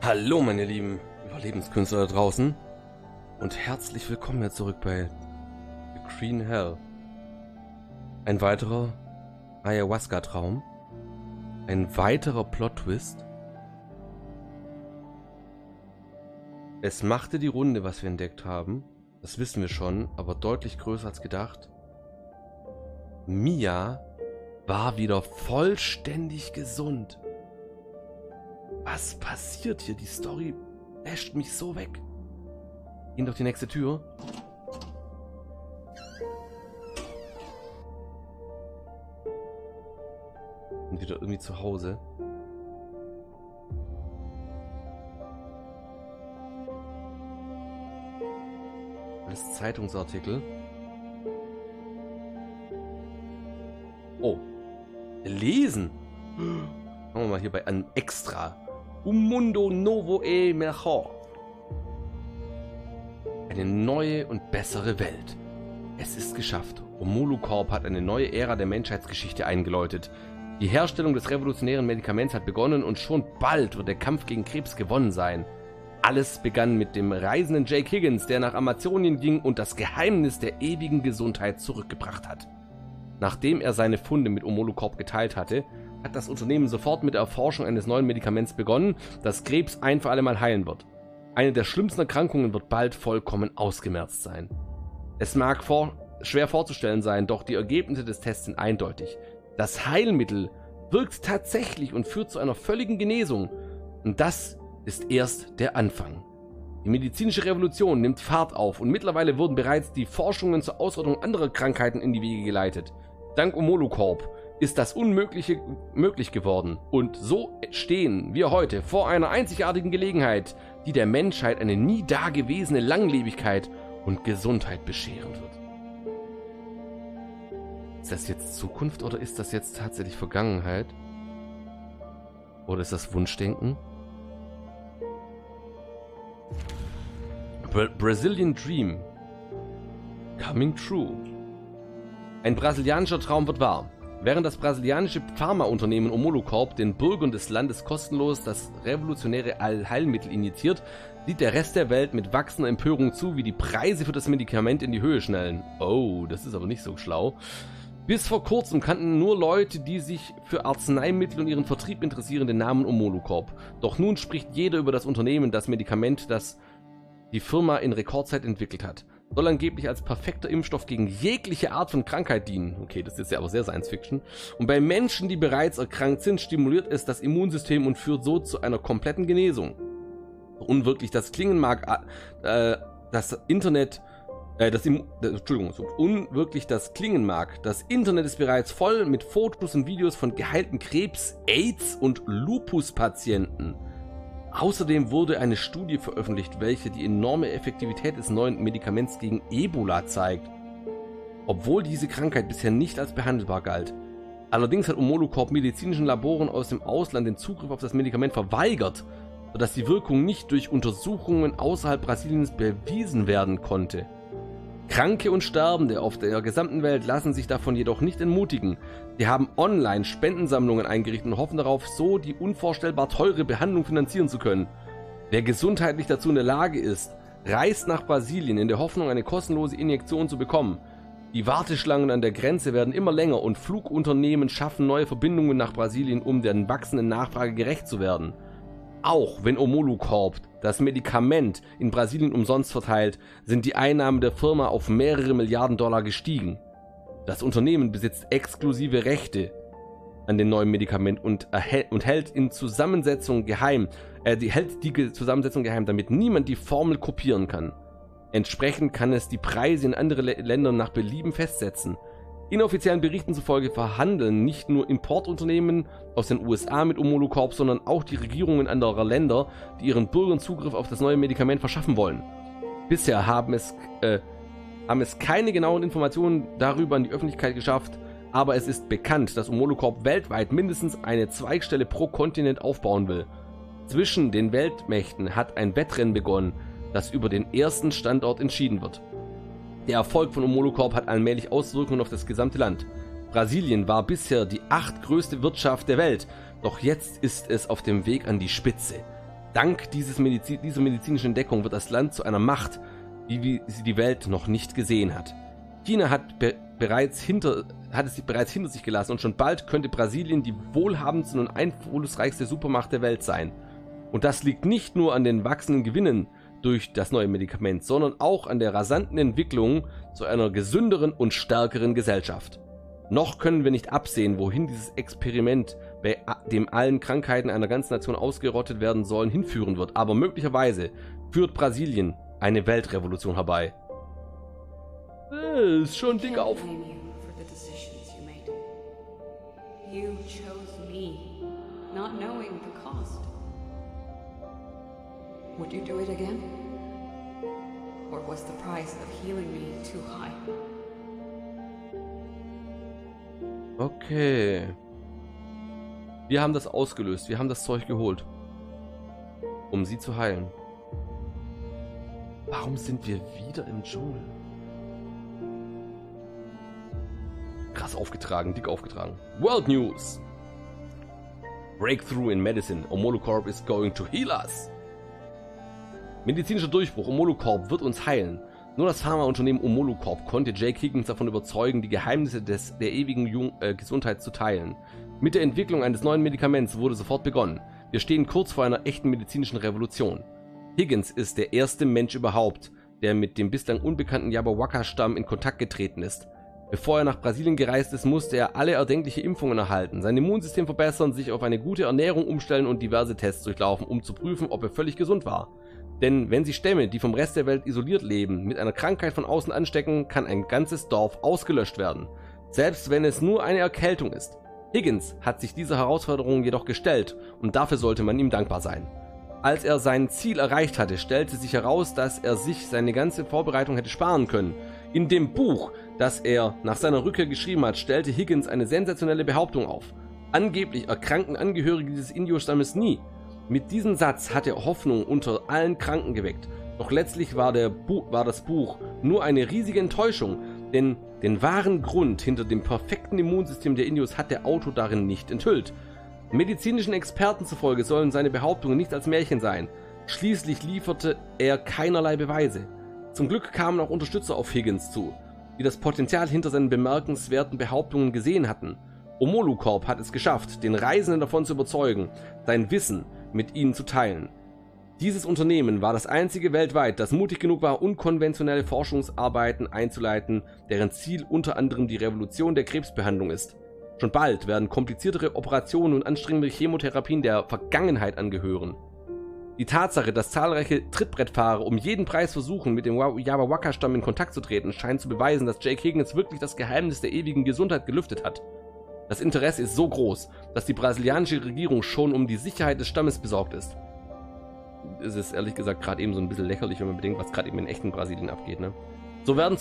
Hallo meine lieben Überlebenskünstler da draußen und herzlich willkommen hier zurück bei The Green Hell. Ein weiterer Ayahuasca-Traum, ein weiterer Plot-Twist. Es machte die Runde, was wir entdeckt haben, das wissen wir schon, aber deutlich größer als gedacht. Mia war wieder vollständig gesund. Was passiert hier? Die Story basht mich so weg. Gehen durch die nächste Tür. Bin wieder irgendwie zu Hause. Alles Zeitungsartikel. Oh. Lesen. Machen wir mal hier bei einem Extra. Un mundo novo e mejor. Eine neue und bessere Welt. Es ist geschafft. Omolu Corp hat eine neue Ära der Menschheitsgeschichte eingeläutet. Die Herstellung des revolutionären Medikaments hat begonnen und schon bald wird der Kampf gegen Krebs gewonnen sein. Alles begann mit dem reisenden Jake Higgins, der nach Amazonien ging und das Geheimnis der ewigen Gesundheit zurückgebracht hat. Nachdem er seine Funde mit Omolu Corp geteilt hatte, hat das Unternehmen sofort mit der Erforschung eines neuen Medikaments begonnen, das Krebs ein für alle Mal heilen wird. Eine der schlimmsten Erkrankungen wird bald vollkommen ausgemerzt sein. Es mag schwer vorzustellen sein, doch die Ergebnisse des Tests sind eindeutig. Das Heilmittel wirkt tatsächlich und führt zu einer völligen Genesung. Und das ist erst der Anfang. Die medizinische Revolution nimmt Fahrt auf und mittlerweile wurden bereits die Forschungen zur Ausrottung anderer Krankheiten in die Wege geleitet. Dank Omolu Corp ist das Unmögliche möglich geworden. Und so stehen wir heute vor einer einzigartigen Gelegenheit, die der Menschheit eine nie dagewesene Langlebigkeit und Gesundheit bescheren wird. Ist das jetzt Zukunft oder ist das jetzt tatsächlich Vergangenheit? Oder ist das Wunschdenken? Brazilian Dream. Coming true. Ein brasilianischer Traum wird wahr. Während das brasilianische Pharmaunternehmen Omolu Corp den Bürgern des Landes kostenlos das revolutionäre Allheilmittel injiziert, sieht der Rest der Welt mit wachsender Empörung zu, wie die Preise für das Medikament in die Höhe schnellen. Oh, das ist aber nicht so schlau. Bis vor kurzem kannten nur Leute, die sich für Arzneimittel und ihren Vertrieb interessieren, den Namen Omolu Corp. Doch nun spricht jeder über das Unternehmen, das Medikament, das die Firma in Rekordzeit entwickelt hat. Soll angeblich als perfekter Impfstoff gegen jegliche Art von Krankheit dienen. Okay, das ist jetzt ja aber sehr Science Fiction. Und bei Menschen, die bereits erkrankt sind, stimuliert es das Immunsystem und führt so zu einer kompletten Genesung. Unwirklich das klingen mag, das Internet ist bereits voll mit Fotos und Videos von geheilten Krebs-, AIDS- und Lupus-Patienten. Außerdem wurde eine Studie veröffentlicht, welche die enorme Effektivität des neuen Medikaments gegen Ebola zeigt, obwohl diese Krankheit bisher nicht als behandelbar galt. Allerdings hat Omolu Corp medizinischen Laboren aus dem Ausland den Zugriff auf das Medikament verweigert, sodass die Wirkung nicht durch Untersuchungen außerhalb Brasiliens bewiesen werden konnte. Kranke und Sterbende auf der gesamten Welt lassen sich davon jedoch nicht entmutigen. Sie haben online Spendensammlungen eingerichtet und hoffen darauf, so die unvorstellbar teure Behandlung finanzieren zu können. Wer gesundheitlich dazu in der Lage ist, reist nach Brasilien in der Hoffnung, eine kostenlose Injektion zu bekommen. Die Warteschlangen an der Grenze werden immer länger und Flugunternehmen schaffen neue Verbindungen nach Brasilien, um der wachsenden Nachfrage gerecht zu werden. Auch wenn Omolu Corp das Medikament in Brasilien umsonst verteilt, sind die Einnahmen der Firma auf mehrere Milliarden Dollar gestiegen. Das Unternehmen besitzt exklusive Rechte an dem neuen Medikament und hält die Zusammensetzung geheim, damit niemand die Formel kopieren kann. Entsprechend kann es die Preise in anderen Ländern nach Belieben festsetzen. Inoffiziellen Berichten zufolge verhandeln nicht nur Importunternehmen aus den USA mit Omolu Corp, sondern auch die Regierungen anderer Länder, die ihren Bürgern Zugriff auf das neue Medikament verschaffen wollen. Bisher haben es keine genauen Informationen darüber an die Öffentlichkeit geschafft, aber es ist bekannt, dass Omolu Corp weltweit mindestens eine Zweigstelle pro Kontinent aufbauen will. Zwischen den Weltmächten hat ein Wettrennen begonnen, das über den ersten Standort entschieden wird. Der Erfolg von Omolu Corp hat allmählich Auswirkungen auf das gesamte Land. Brasilien war bisher die 8. größte Wirtschaft der Welt, doch jetzt ist es auf dem Weg an die Spitze. Dank dieser medizinischen Entdeckung wird das Land zu einer Macht, wie sie die Welt noch nicht gesehen hat. China hat es bereits hinter sich gelassen und schon bald könnte Brasilien die wohlhabendste und einflussreichste Supermacht der Welt sein. Und das liegt nicht nur an den wachsenden Gewinnen durch das neue Medikament, sondern auch an der rasanten Entwicklung zu einer gesünderen und stärkeren Gesellschaft. Noch können wir nicht absehen, wohin dieses Experiment, bei dem allen Krankheiten einer ganzen Nation ausgerottet werden sollen, hinführen wird. Aber möglicherweise führt Brasilien eine Weltrevolution herbei. Ist schon dick auf. Would you do it again? Or was the price of healing me too high? Okay. Wir haben das ausgelöst. Wir haben das Zeug geholt. Um sie zu heilen. Warum sind wir wieder im Dschungel? Krass aufgetragen, dick aufgetragen. World News. Breakthrough in Medicine. Omolucorp is going to heal us. Medizinischer Durchbruch. Omolucorp wird uns heilen. Nur das Pharmaunternehmen Omolucorp konnte Jake Higgins davon überzeugen, die Geheimnisse der ewigen Gesundheit zu teilen. Mit der Entwicklung eines neuen Medikaments wurde sofort begonnen. Wir stehen kurz vor einer echten medizinischen Revolution. Higgins ist der erste Mensch überhaupt, der mit dem bislang unbekannten Yabawaka-Stamm in Kontakt getreten ist. Bevor er nach Brasilien gereist ist, musste er alle erdenkliche Impfungen erhalten, sein Immunsystem verbessern, sich auf eine gute Ernährung umstellen und diverse Tests durchlaufen, um zu prüfen, ob er völlig gesund war. Denn wenn sich Stämme, die vom Rest der Welt isoliert leben, mit einer Krankheit von außen anstecken, kann ein ganzes Dorf ausgelöscht werden. Selbst wenn es nur eine Erkältung ist. Higgins hat sich dieser Herausforderung jedoch gestellt und dafür sollte man ihm dankbar sein. Als er sein Ziel erreicht hatte, stellte sich heraus, dass er sich seine ganze Vorbereitung hätte sparen können. In dem Buch, das er nach seiner Rückkehr geschrieben hat, stellte Higgins eine sensationelle Behauptung auf. Angeblich erkranken Angehörige dieses Indio-Stammes nie. Mit diesem Satz hat er Hoffnung unter allen Kranken geweckt. Doch letztlich war das Buch nur eine riesige Enttäuschung, denn den wahren Grund hinter dem perfekten Immunsystem der Indios hat der Autor darin nicht enthüllt. Medizinischen Experten zufolge sollen seine Behauptungen nicht als Märchen sein. Schließlich lieferte er keinerlei Beweise. Zum Glück kamen auch Unterstützer auf Higgins zu, die das Potenzial hinter seinen bemerkenswerten Behauptungen gesehen hatten. Omolucorp hat es geschafft, den Reisenden davon zu überzeugen, sein Wissen mit ihnen zu teilen. Dieses Unternehmen war das einzige weltweit, das mutig genug war, unkonventionelle Forschungsarbeiten einzuleiten, deren Ziel unter anderem die Revolution der Krebsbehandlung ist. Schon bald werden kompliziertere Operationen und anstrengende Chemotherapien der Vergangenheit angehören. Die Tatsache, dass zahlreiche Trittbrettfahrer um jeden Preis versuchen, mit dem Yabawaka-Stamm in Kontakt zu treten, scheint zu beweisen, dass Jake Higgins wirklich das Geheimnis der ewigen Gesundheit gelüftet hat. Das Interesse ist so groß, dass die brasilianische Regierung schon um die Sicherheit des Stammes besorgt ist. Es ist ehrlich gesagt gerade eben so ein bisschen lächerlich, wenn man bedenkt, was gerade eben in echten Brasilien abgeht, ne? So werden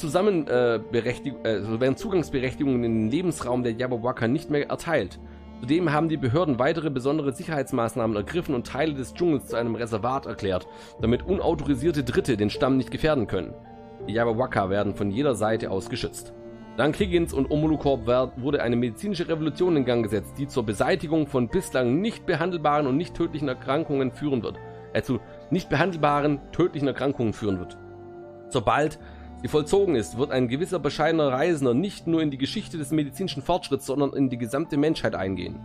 Zugangsberechtigungen in den Lebensraum der Yabawaka nicht mehr erteilt. Zudem haben die Behörden weitere besondere Sicherheitsmaßnahmen ergriffen und Teile des Dschungels zu einem Reservat erklärt, damit unautorisierte Dritte den Stamm nicht gefährden können. Die Yabawaka werden von jeder Seite aus geschützt. Dank Higgins und Omolucorp wurde eine medizinische Revolution in Gang gesetzt, die zur Beseitigung von bislang nicht behandelbaren und nicht tödlichen Erkrankungen führen wird. Sobald sie vollzogen ist, wird ein gewisser bescheidener Reisender nicht nur in die Geschichte des medizinischen Fortschritts, sondern in die gesamte Menschheit eingehen.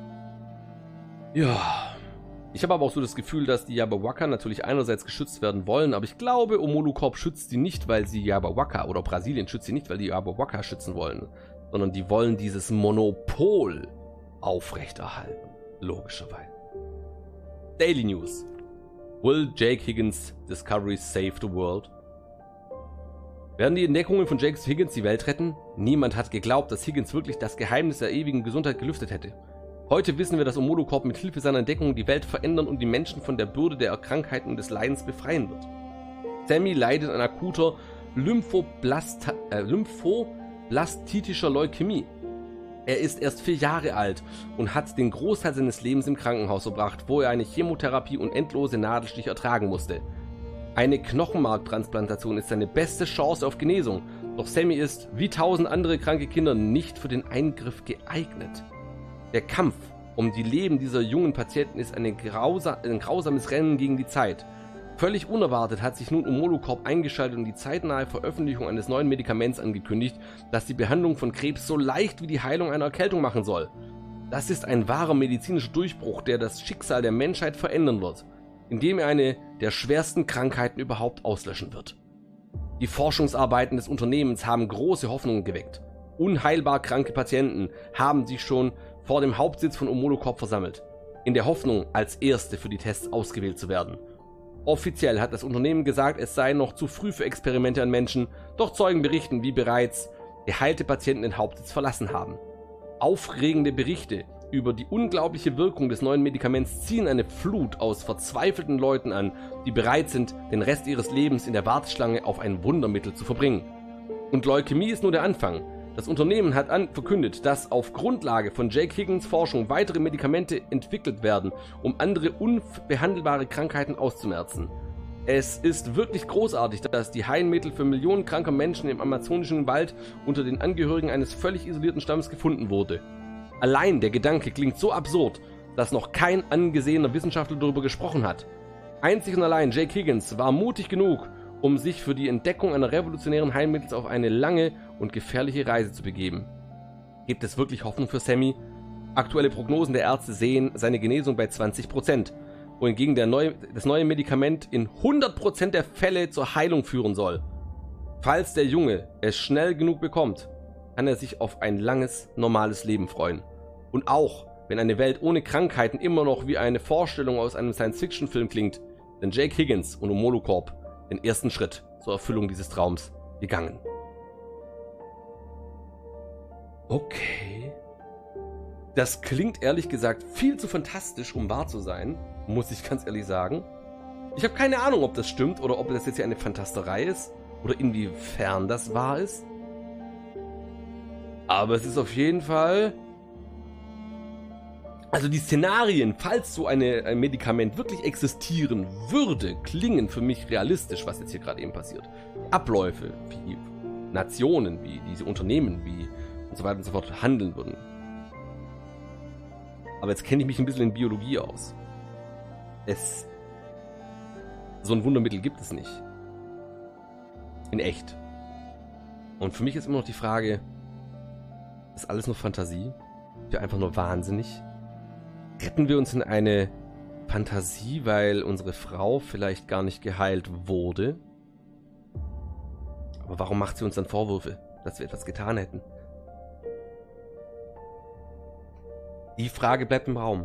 Ja, ich habe aber auch so das Gefühl, dass die Yabawaka natürlich einerseits geschützt werden wollen, aber ich glaube, Omolucorp schützt sie nicht, weil sie Yabawaka, oder Brasilien schützt sie nicht, weil die Yabawaka schützen wollen, sondern die wollen dieses Monopol aufrechterhalten, logischerweise. Daily News. Will Jake Higgins' Discoveries save the world? Werden die Entdeckungen von Jake Higgins die Welt retten? Niemand hat geglaubt, dass Higgins wirklich das Geheimnis der ewigen Gesundheit gelüftet hätte. Heute wissen wir, dass Omolucorp mit Hilfe seiner Entdeckungen die Welt verändern und die Menschen von der Bürde der Krankheiten und des Leidens befreien wird. Sammy leidet an akuter lymphoblastitischer Leukämie. Er ist erst 4 Jahre alt und hat den Großteil seines Lebens im Krankenhaus verbracht, wo er eine Chemotherapie und endlose Nadelstiche ertragen musste. Eine Knochenmarktransplantation ist seine beste Chance auf Genesung, doch Sammy ist, wie 1000 andere kranke Kinder, nicht für den Eingriff geeignet. Der Kampf um die Leben dieser jungen Patienten ist ein grausames Rennen gegen die Zeit. Völlig unerwartet hat sich nun Omolocorp eingeschaltet und die zeitnahe Veröffentlichung eines neuen Medikaments angekündigt, das die Behandlung von Krebs so leicht wie die Heilung einer Erkältung machen soll. Das ist ein wahrer medizinischer Durchbruch, der das Schicksal der Menschheit verändern wird, indem er eine der schwersten Krankheiten überhaupt auslöschen wird. Die Forschungsarbeiten des Unternehmens haben große Hoffnungen geweckt. Unheilbar kranke Patienten haben sich schon vor dem Hauptsitz von Omolocorp versammelt, in der Hoffnung, als Erste für die Tests ausgewählt zu werden. Offiziell hat das Unternehmen gesagt, es sei noch zu früh für Experimente an Menschen, doch Zeugen berichten, wie bereits geheilte Patienten den Hauptsitz verlassen haben. Aufregende Berichte über die unglaubliche Wirkung des neuen Medikaments ziehen eine Flut aus verzweifelten Leuten an, die bereit sind, den Rest ihres Lebens in der Warteschlange auf ein Wundermittel zu verbringen. Und Leukämie ist nur der Anfang. Das Unternehmen hat verkündet, dass auf Grundlage von Jake Higgins Forschung weitere Medikamente entwickelt werden, um andere unbehandelbare Krankheiten auszumerzen. Es ist wirklich großartig, dass die Heilmittel für Millionen kranker Menschen im amazonischen Wald unter den Angehörigen eines völlig isolierten Stammes gefunden wurde. Allein der Gedanke klingt so absurd, dass noch kein angesehener Wissenschaftler darüber gesprochen hat. Einzig und allein Jake Higgins war mutig genug, um sich für die Entdeckung einer revolutionären Heilmittels auf eine lange und gefährliche Reise zu begeben. Gibt es wirklich Hoffnung für Sammy? Aktuelle Prognosen der Ärzte sehen seine Genesung bei 20%, wohingegen das neue Medikament in 100% der Fälle zur Heilung führen soll. Falls der Junge es schnell genug bekommt, kann er sich auf ein langes, normales Leben freuen. Und auch, wenn eine Welt ohne Krankheiten immer noch wie eine Vorstellung aus einem Science-Fiction-Film klingt, sind Jake Higgins und Omolocorp den ersten Schritt zur Erfüllung dieses Traums gegangen. Okay. Das klingt ehrlich gesagt viel zu fantastisch, um wahr zu sein, muss ich ganz ehrlich sagen. Ich habe keine Ahnung, ob das stimmt oder ob das jetzt hier eine Fantasterei ist oder inwiefern das wahr ist. Aber es ist auf jeden Fall... Also die Szenarien, falls so ein Medikament wirklich existieren würde, klingen für mich realistisch, was jetzt hier gerade eben passiert. Abläufe, wie Nationen, wie diese Unternehmen, wie und so weiter und so fort handeln würden. Aber jetzt kenne ich mich ein bisschen in Biologie aus. So ein Wundermittel gibt es nicht. In echt. Und für mich ist immer noch die Frage, ist alles nur Fantasie? Sind wir einfach nur wahnsinnig? Retten wir uns in eine Fantasie, weil unsere Frau vielleicht gar nicht geheilt wurde? Aber warum macht sie uns dann Vorwürfe, dass wir etwas getan hätten? Die Frage bleibt im Raum.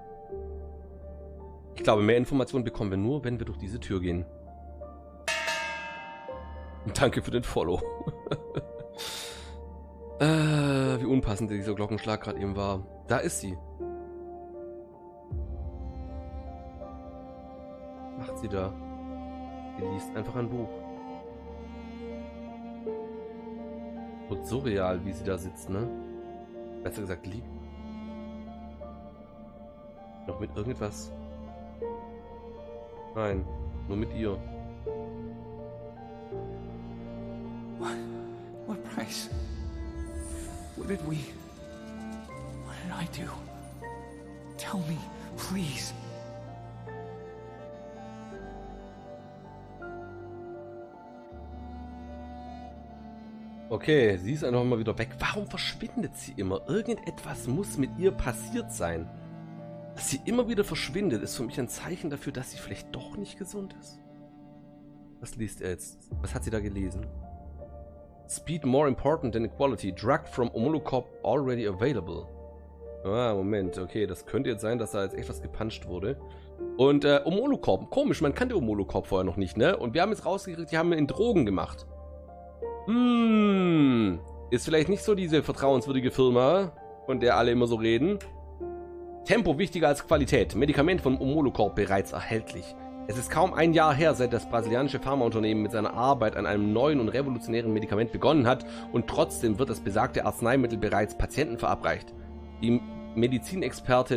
Ich glaube, mehr Informationen bekommen wir nur, wenn wir durch diese Tür gehen. Und danke für den Follow. Wie unpassend dieser Glockenschlag gerade eben war. Da ist sie. Macht sie da? Sie liest einfach ein Buch. Wird surreal, wie sie da sitzt, ne? Besser gesagt, liegt. Noch mit irgendwas? Nein, nur mit ihr. What price? What did I do? Tell me, please. Okay, sie ist einfach mal wieder weg. Warum verschwindet sie immer? Irgendetwas muss mit ihr passiert sein. Dass sie immer wieder verschwindet, ist für mich ein Zeichen dafür, dass sie vielleicht doch nicht gesund ist. Was liest er jetzt? Was hat sie da gelesen? Speed more important than equality. Drug from Omolocorp already available. Ah, Moment. Okay, das könnte jetzt sein, dass da jetzt echt was gepuncht wurde. Und Omolocorp. Komisch, man kannte Omolocorp vorher noch nicht, ne? Und wir haben jetzt rausgekriegt, die haben in Drogen gemacht. Ist vielleicht nicht so diese vertrauenswürdige Firma, von der alle immer so reden. Tempo wichtiger als Qualität. Medikament von Omolocorp bereits erhältlich. Es ist kaum ein Jahr her, seit das brasilianische Pharmaunternehmen mit seiner Arbeit an einem neuen und revolutionären Medikament begonnen hat, und trotzdem wird das besagte Arzneimittel bereits Patienten verabreicht. Die Medizinexpertin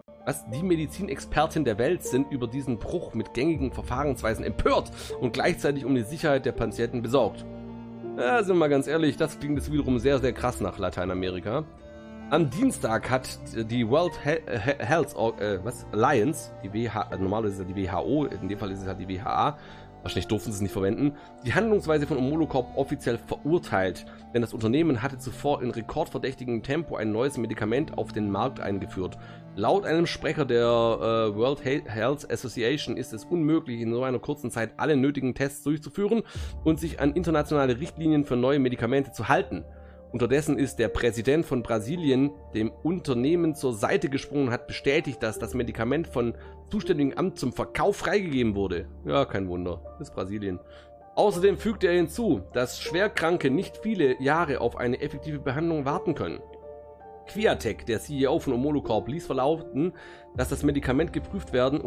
der Welt sind über diesen Bruch mit gängigen Verfahrensweisen empört und gleichzeitig um die Sicherheit der Patienten besorgt. Ja, sind wir mal ganz ehrlich, das klingt jetzt wiederum sehr, sehr krass nach Lateinamerika. Am Dienstag hat die World Health Alliance, normalerweise ist es die WHO, in dem Fall ist es halt die WHA, wahrscheinlich durften sie es nicht verwenden, die Handlungsweise von Omolocorp offiziell verurteilt, denn das Unternehmen hatte zuvor in rekordverdächtigem Tempo ein neues Medikament auf den Markt eingeführt. Laut einem Sprecher der World Health Association ist es unmöglich, in so einer kurzen Zeit alle nötigen Tests durchzuführen und sich an internationale Richtlinien für neue Medikamente zu halten. Unterdessen ist der Präsident von Brasilien dem Unternehmen zur Seite gesprungen und hat bestätigt, dass das Medikament von zuständigen Amt zum Verkauf freigegeben wurde. Ja, kein Wunder, das ist Brasilien. Außerdem fügte er hinzu, dass Schwerkranke nicht viele Jahre auf eine effektive Behandlung warten können. Quiatec, der CEO von Omolocorp, ließ verlauten, dass das Medikament geprüft worden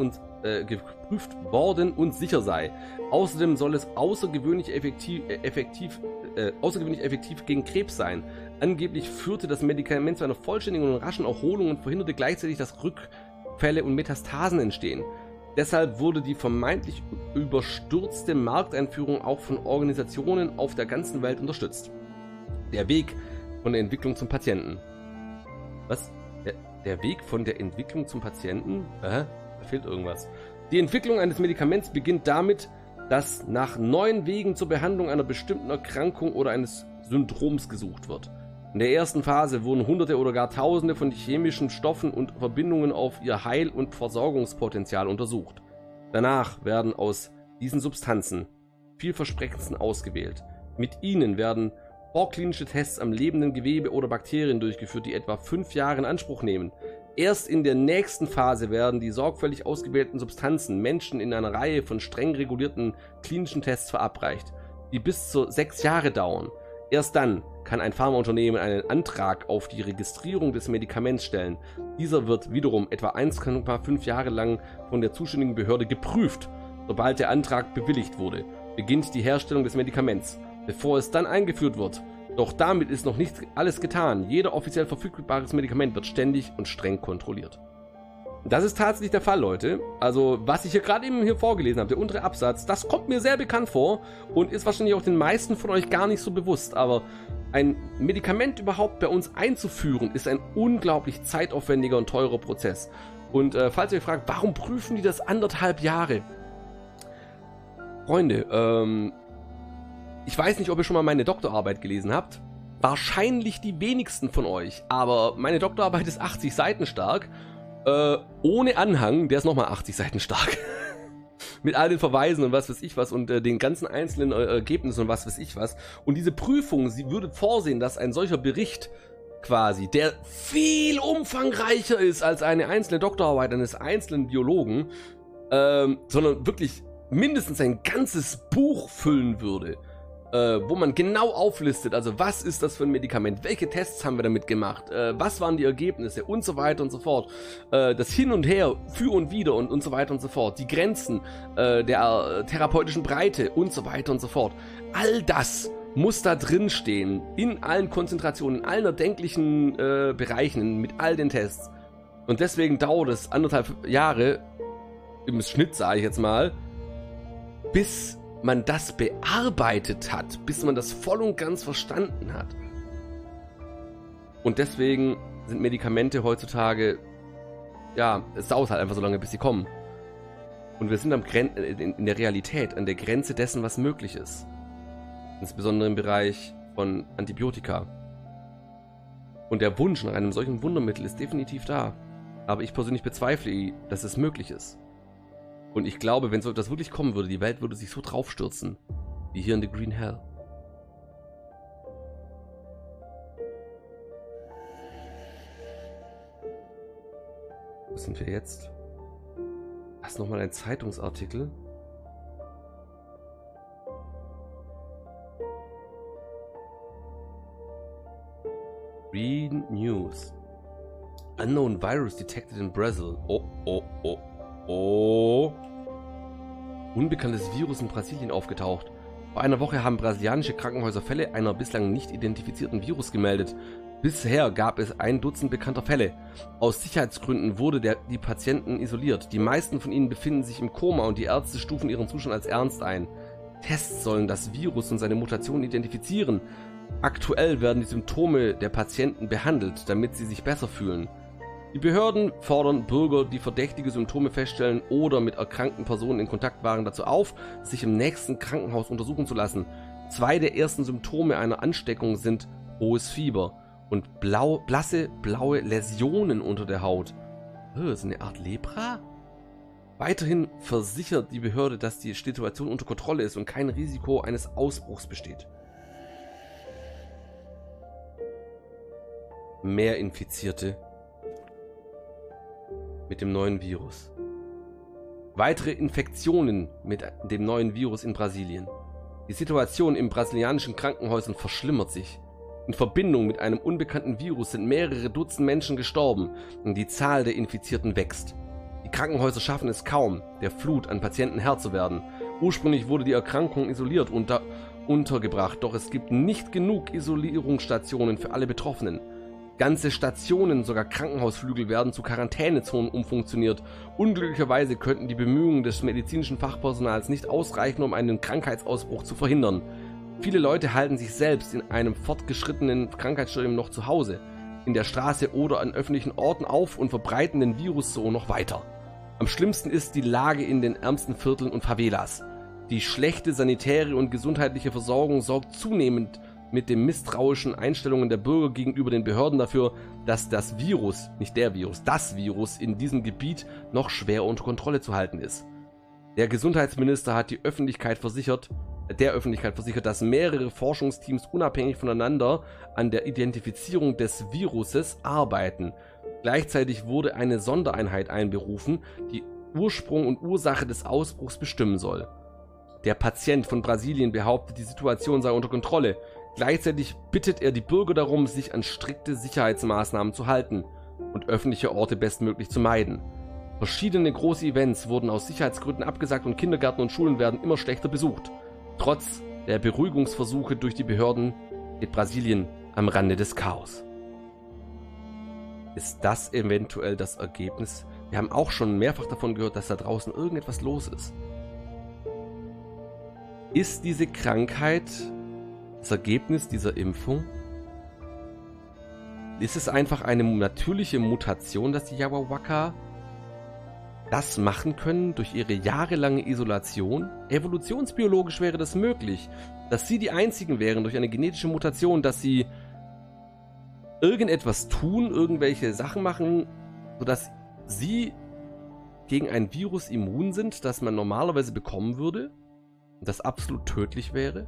und sicher sei. Außerdem soll es außergewöhnlich effektiv gegen Krebs sein. Angeblich führte das Medikament zu einer vollständigen und raschen Erholung und verhinderte gleichzeitig, dass Rückfälle und Metastasen entstehen. Deshalb wurde die vermeintlich überstürzte Markteinführung auch von Organisationen auf der ganzen Welt unterstützt. Der Weg von der Entwicklung zum Patienten. Was? Der Weg von der Entwicklung zum Patienten? Da fehlt irgendwas. Die Entwicklung eines Medikaments beginnt damit, dass nach neuen Wegen zur Behandlung einer bestimmten Erkrankung oder eines Syndroms gesucht wird. In der ersten Phase wurden Hunderte oder gar Tausende von chemischen Stoffen und Verbindungen auf ihr Heil- und Versorgungspotenzial untersucht. Danach werden aus diesen Substanzen vielversprechendsten ausgewählt. Mit ihnen werden vorklinische Tests am lebenden Gewebe oder Bakterien durchgeführt, die etwa 5 Jahre in Anspruch nehmen. Erst in der nächsten Phase werden die sorgfältig ausgewählten Substanzen Menschen in einer Reihe von streng regulierten klinischen Tests verabreicht, die bis zu 6 Jahre dauern. Erst dann kann ein Pharmaunternehmen einen Antrag auf die Registrierung des Medikaments stellen. Dieser wird wiederum etwa 1,5 Jahre lang von der zuständigen Behörde geprüft. Sobald der Antrag bewilligt wurde, beginnt die Herstellung des Medikaments, bevor es dann eingeführt wird. Doch damit ist noch nicht alles getan. Jeder offiziell verfügbares Medikament wird ständig und streng kontrolliert. Das ist tatsächlich der Fall, Leute. Also, was ich hier gerade eben vorgelesen habe, der untere Absatz, das kommt mir sehr bekannt vor und ist wahrscheinlich auch den meisten von euch gar nicht so bewusst. Aber ein Medikament überhaupt bei uns einzuführen, ist ein unglaublich zeitaufwendiger und teurer Prozess. Und falls ihr euch fragt, warum prüfen die das 1,5 Jahre? Freunde, ich weiß nicht, ob ihr schon mal meine Doktorarbeit gelesen habt. Wahrscheinlich die wenigsten von euch. Aber meine Doktorarbeit ist 80 Seiten stark. Ohne Anhang, der ist nochmal 80 Seiten stark. Mit all den Verweisen und was weiß ich was und den ganzen einzelnen Ergebnissen und was weiß ich was. Und diese Prüfung, sie würde vorsehen, dass ein solcher Bericht quasi, der viel umfangreicher ist als eine einzelne Doktorarbeit eines einzelnen Biologen, sondern wirklich mindestens ein ganzes Buch füllen würde. Wo man genau auflistet, also was ist das für ein Medikament, welche Tests haben wir damit gemacht, was waren die Ergebnisse und so weiter und so fort, das Hin und Her, für und wieder und so weiter und so fort, die Grenzen der therapeutischen Breite und so weiter und so fort. All das muss da drin stehen, in allen Konzentrationen, in allen erdenklichen Bereichen, mit all den Tests. Und deswegen dauert es 1,5 Jahre, im Schnitt sage ich jetzt mal, bis man das bearbeitet hat, bis man das voll und ganz verstanden hat. Und deswegen sind Medikamente heutzutage, ja, es dauert halt einfach so lange, bis sie kommen. Und wir sind in der Realität an der Grenze dessen, was möglich ist. Insbesondere im Bereich von Antibiotika. Und der Wunsch nach einem solchen Wundermittel ist definitiv da. Aber ich persönlich bezweifle, dass es möglich ist. Und ich glaube, wenn so etwas wirklich kommen würde, die Welt würde sich so draufstürzen, wie hier in The Green Hell. Wo sind wir jetzt? Das ist nochmal ein Zeitungsartikel. Green News. Unknown virus detected in Brazil. Oh. Unbekanntes Virus in Brasilien aufgetaucht. Vor einer Woche haben brasilianische Krankenhäuser Fälle einer bislang nicht identifizierten Virus gemeldet. Bisher gab es 1 Dutzend bekannter Fälle. Aus Sicherheitsgründen wurde die Patienten isoliert. Die meisten von ihnen befinden sich im Koma und die Ärzte stufen ihren Zustand als ernst ein. Tests sollen das Virus und seine Mutation identifizieren. Aktuell werden die Symptome der Patienten behandelt, damit sie sich besser fühlen. Die Behörden fordern Bürger, die verdächtige Symptome feststellen oder mit erkrankten Personen in Kontakt waren, dazu auf, sich im nächsten Krankenhaus untersuchen zu lassen. 2 der ersten Symptome einer Ansteckung sind hohes Fieber und blasse blaue Läsionen unter der Haut. Das ist eine Art Lepra? Weiterhin versichert die Behörde, dass die Situation unter Kontrolle ist und kein Risiko eines Ausbruchs besteht. Mehr Infizierte mit dem neuen Virus. Weitere Infektionen mit dem neuen Virus in Brasilien. Die Situation in brasilianischen Krankenhäusern verschlimmert sich. In Verbindung mit einem unbekannten Virus sind mehrere Dutzend Menschen gestorben und die Zahl der Infizierten wächst. Die Krankenhäuser schaffen es kaum, der Flut an Patienten Herr zu werden. Ursprünglich wurde die Erkrankung isoliert und untergebracht, doch es gibt nicht genug Isolierungsstationen für alle Betroffenen. Ganze Stationen, sogar Krankenhausflügel werden zu Quarantänezonen umfunktioniert. Unglücklicherweise könnten die Bemühungen des medizinischen Fachpersonals nicht ausreichen, um einen Krankheitsausbruch zu verhindern. Viele Leute halten sich selbst in einem fortgeschrittenen Krankheitsstadium noch zu Hause, in der Straße oder an öffentlichen Orten auf und verbreiten den Virus so noch weiter. Am schlimmsten ist die Lage in den ärmsten Vierteln und Favelas. Die schlechte sanitäre und gesundheitliche Versorgung sorgt zunehmend mit den misstrauischen Einstellungen der Bürger gegenüber den Behörden dafür, dass das Virus, nicht der Virus, das Virus in diesem Gebiet noch schwer unter Kontrolle zu halten ist. Der Gesundheitsminister hat der Öffentlichkeit versichert, dass mehrere Forschungsteams unabhängig voneinander an der Identifizierung des Viruses arbeiten. Gleichzeitig wurde eine Sondereinheit einberufen, die Ursprung und Ursache des Ausbruchs bestimmen soll. Der Patient von Brasilien behauptet, die Situation sei unter Kontrolle. Gleichzeitig bittet er die Bürger darum, sich an strikte Sicherheitsmaßnahmen zu halten und öffentliche Orte bestmöglich zu meiden. Verschiedene große Events wurden aus Sicherheitsgründen abgesagt und Kindergärten und Schulen werden immer schlechter besucht. Trotz der Beruhigungsversuche durch die Behörden steht Brasilien am Rande des Chaos. Ist das eventuell das Ergebnis? Wir haben auch schon mehrfach davon gehört, dass da draußen irgendetwas los ist. Ist diese Krankheit das Ergebnis dieser Impfung? Ist es einfach eine natürliche Mutation, dass die Yawawaka das machen können durch ihre jahrelange Isolation? Evolutionsbiologisch wäre das möglich, dass sie die einzigen wären durch eine genetische Mutation, dass sie irgendetwas tun, irgendwelche Sachen machen, sodass sie gegen ein Virus immun sind, das man normalerweise bekommen würde und das absolut tödlich wäre.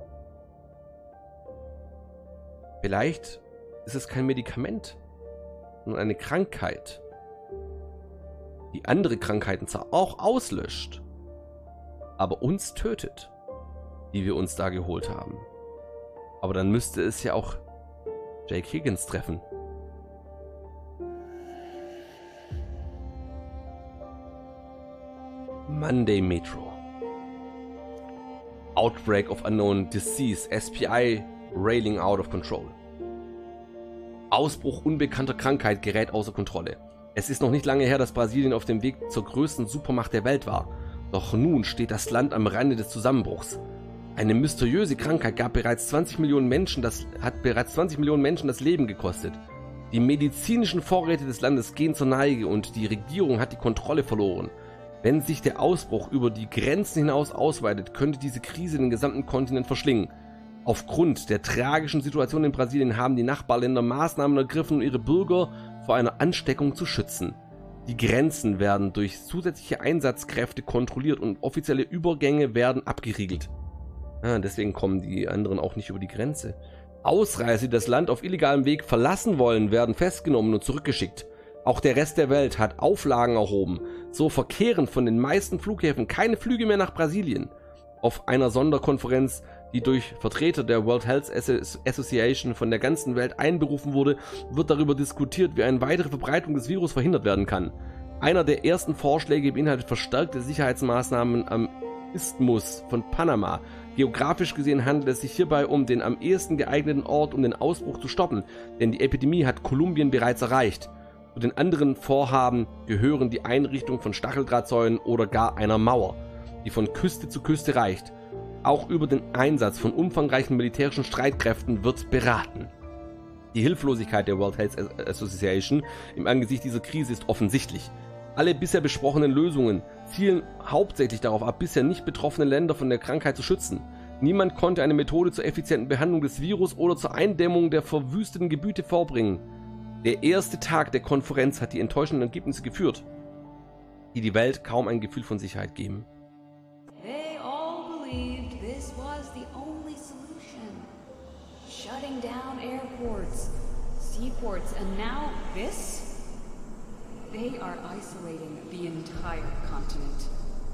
Vielleicht ist es kein Medikament, sondern eine Krankheit, die andere Krankheiten zwar auch auslöscht, aber uns tötet, die wir uns da geholt haben. Aber dann müsste es ja auch Jake Higgins treffen. Monday Metro. Outbreak of Unknown Disease, SPI railing out of control. Ausbruch unbekannter Krankheit gerät außer Kontrolle. Es ist noch nicht lange her, dass Brasilien auf dem Weg zur größten Supermacht der Welt war. Doch nun steht das Land am Rande des Zusammenbruchs. Eine mysteriöse Krankheit hat bereits 20 Millionen Menschen das Leben gekostet. Die medizinischen Vorräte des Landes gehen zur Neige und die Regierung hat die Kontrolle verloren. Wenn sich der Ausbruch über die Grenzen hinaus ausweitet, könnte diese Krise den gesamten Kontinent verschlingen. Aufgrund der tragischen Situation in Brasilien haben die Nachbarländer Maßnahmen ergriffen, um ihre Bürger vor einer Ansteckung zu schützen. Die Grenzen werden durch zusätzliche Einsatzkräfte kontrolliert und offizielle Übergänge werden abgeriegelt. Deswegen kommen die anderen auch nicht über die Grenze. Ausreißer, die das Land auf illegalem Weg verlassen wollen, werden festgenommen und zurückgeschickt. Auch der Rest der Welt hat Auflagen erhoben. So verkehren von den meisten Flughäfen keine Flüge mehr nach Brasilien. Auf einer Sonderkonferenz, die durch Vertreter der World Health Association von der ganzen Welt einberufen wurde, wird darüber diskutiert, wie eine weitere Verbreitung des Virus verhindert werden kann. Einer der ersten Vorschläge beinhaltet verstärkte Sicherheitsmaßnahmen am Isthmus von Panama. Geografisch gesehen handelt es sich hierbei um den am ehesten geeigneten Ort, um den Ausbruch zu stoppen, denn die Epidemie hat Kolumbien bereits erreicht. Zu den anderen Vorhaben gehören die Einrichtung von Stacheldrahtzäunen oder gar einer Mauer, die von Küste zu Küste reicht. Auch über den Einsatz von umfangreichen militärischen Streitkräften wird beraten. Die Hilflosigkeit der World Health Association im Angesicht dieser Krise ist offensichtlich. Alle bisher besprochenen Lösungen zielen hauptsächlich darauf ab, bisher nicht betroffene Länder von der Krankheit zu schützen. Niemand konnte eine Methode zur effizienten Behandlung des Virus oder zur Eindämmung der verwüsteten Gebiete vorbringen. Der erste Tag der Konferenz hat die enttäuschenden Ergebnisse geführt, die die Welt kaum ein Gefühl von Sicherheit geben. They all believed this was the only solution. Shutting down airports, seaports, and now this? They are isolating the entire continent.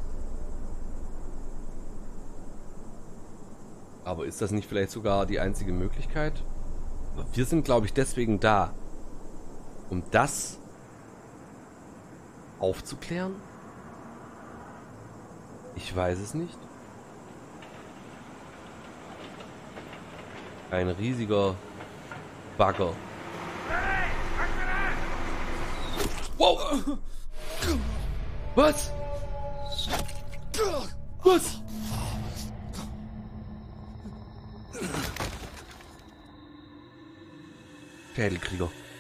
Aber ist das nicht vielleicht sogar die einzige Möglichkeit? Wir sind, glaube ich, deswegen da, um das aufzuklären? Ich weiß es nicht. Ein riesiger Bagger. Wow! Was? Was? Schädelkrieger.